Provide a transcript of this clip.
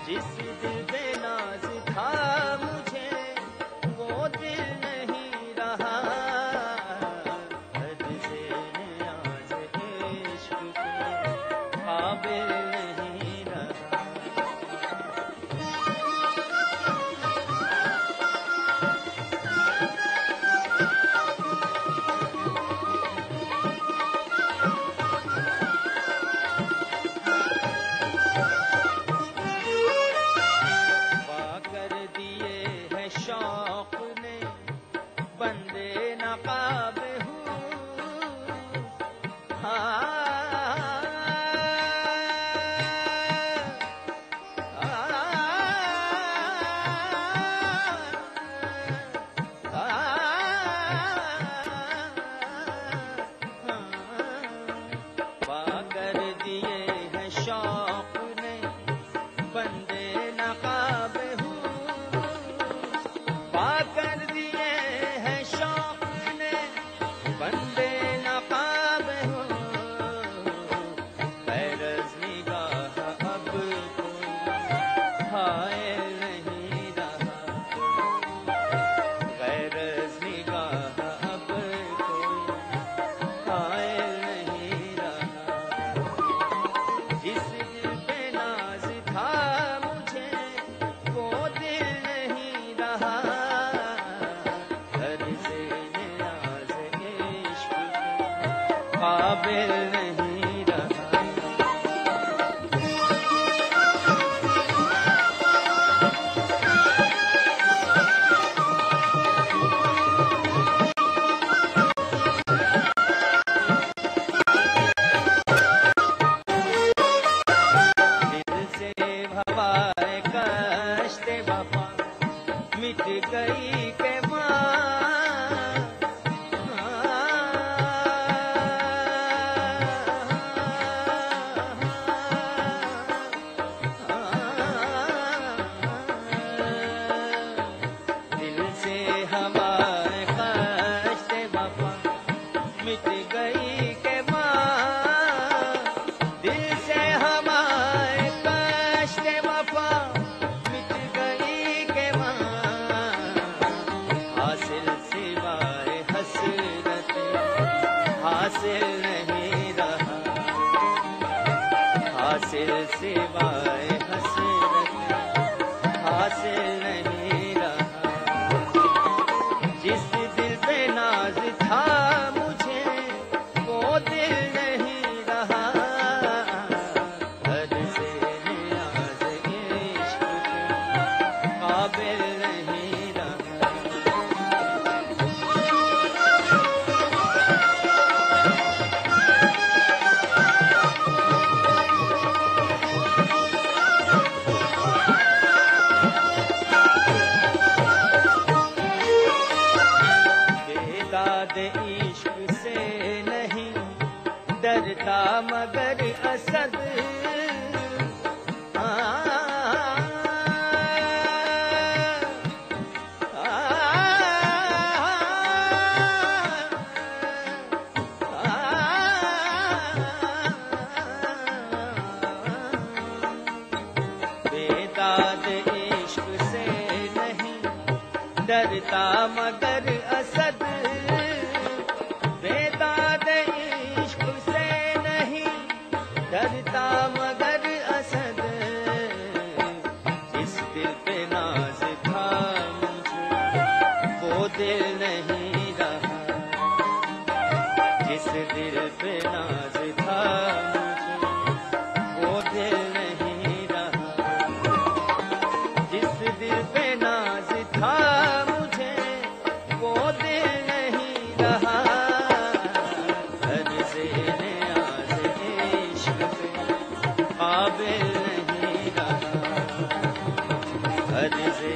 जिस दिल पे नाज था मुझे वो दिल नहीं रहा, हद से न्याज़ इश्क के काबिल नहीं रहा। शौक ने बंदे नकाब हूँ, पाकर दिए हैं शौक ने बंदे नकाब हूँ, पाकर दिए हैं शौक ने बंदे नकाब हो। गैरज़ निगाह अब कोई हायल नहीं रहा, गैरज़ निगाह अब कोई हायल नहीं रहा। जिस दिल पे नाज था मुझे वो दिल नहीं रहा, काबिल नहीं रहा। दिल से हवाए कश्ते वफा मिट गई के मिट गई के माँ, दिल से हमारे कष्ट वफा मिट गई के माँ। हासिल सिवाय हसरत हासिल नहीं रहा, हासिल सिवाय हसरत हासिल नहीं रहा। जिस दिल पे नाज था मुझे वो दिल नहीं रहा, हद से न्याज़ इश्क के काबिल नहीं रहा। बेदाद इश्क से नहीं डरता मगर असद, बेदाद इश्क से नहीं डरता मगर असद, बेदाद इश्क से नहीं डरता मगर असद। जिस दिल पे नाज था मुझे वो दिल नहीं रहा, जिस दिल पे नाज था मुझे वो दिल नहीं रहा, जिस दिल पे नाज था मुझे वो दिल नहीं रहा। हद से न्याज़ इश्क के काबिल नहीं रहा, हद से